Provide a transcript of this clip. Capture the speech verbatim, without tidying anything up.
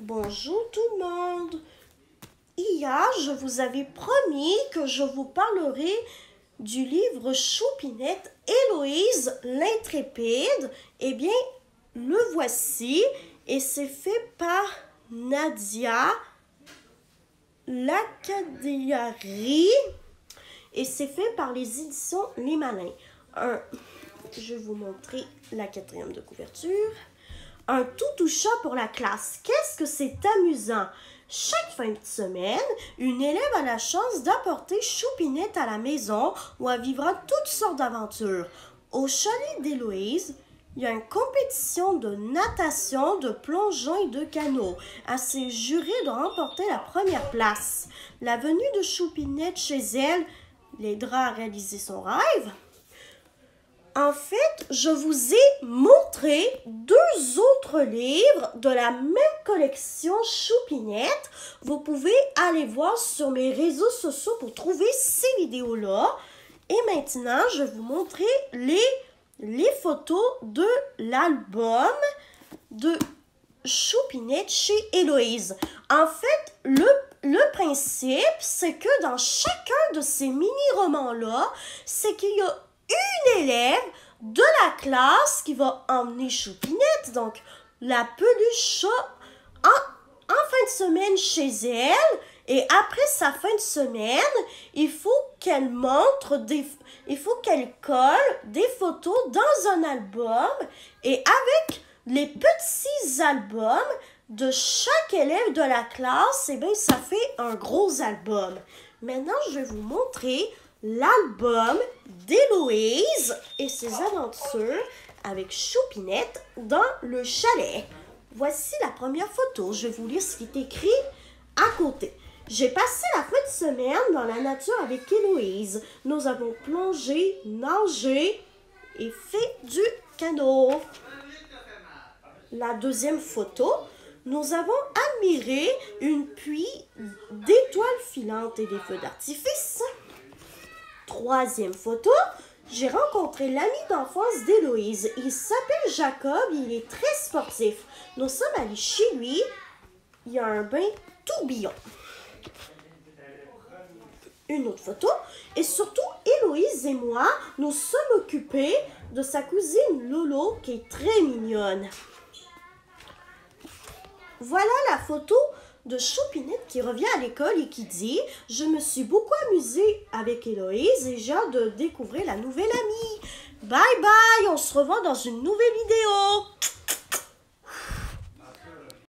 Bonjour tout le monde. Hier, je vous avais promis que je vous parlerai du livre Choupinette Héloïse l'intrépide. Eh bien, le voici et c'est fait par Nadia Lacadiari et c'est fait par les éditions Les Malins. Un, je vais vous montrer la quatrième de couverture. Un tout touchant pour la classe. Qu'est-ce que c'est amusant! Chaque fin de semaine, une élève a la chance d'apporter Choupinette à la maison où elle vivra toutes sortes d'aventures. Au chalet d'Héloïse, il y a une compétition de natation, de plongeon et de canot. Elle s'est jurée de remporter la première place. La venue de Choupinette chez elle l'aidera à réaliser son rêve. En fait, je vous ai montré deux autres livres de la même collection Choupinette. Vous pouvez aller voir sur mes réseaux sociaux pour trouver ces vidéos-là. Et maintenant, je vais vous montrer les, les photos de l'album de Choupinette chez Héloïse. En fait, le, le principe, c'est que dans chacun de ces mini-romans-là, c'est qu'il y a une élève de la classe qui va emmener Choupinette, donc la peluche en, en fin de semaine chez elle, et après sa fin de semaine, il faut qu'elle montre des, il faut qu'elle colle des photos dans un album, et avec les petits albums de chaque élève de la classe, eh bien, ça fait un gros album. Maintenant, je vais vous montrer l'album d'Héloïse et ses aventures avec Choupinette dans le chalet. Voici la première photo. Je vais vous lire ce qui est écrit à côté. J'ai passé la fin de semaine dans la nature avec Héloïse. Nous avons plongé, nagé et fait du canot. La deuxième photo, nous avons admiré une pluie d'étoiles filantes et des feux d'artifice. Troisième photo, j'ai rencontré l'ami d'enfance d'Héloïse. Il s'appelle Jacob, il est très sportif. Nous sommes allés chez lui, il y a un bain tourbillon. Une autre photo, et surtout Héloïse et moi, nous sommes occupés de sa cousine Lolo qui est très mignonne. Voilà la photo de Choupinette qui revient à l'école et qui dit « Je me suis beaucoup amusée avec Héloïse et j'ai hâte de découvrir la nouvelle amie. Bye bye, on se revoit dans une nouvelle vidéo. »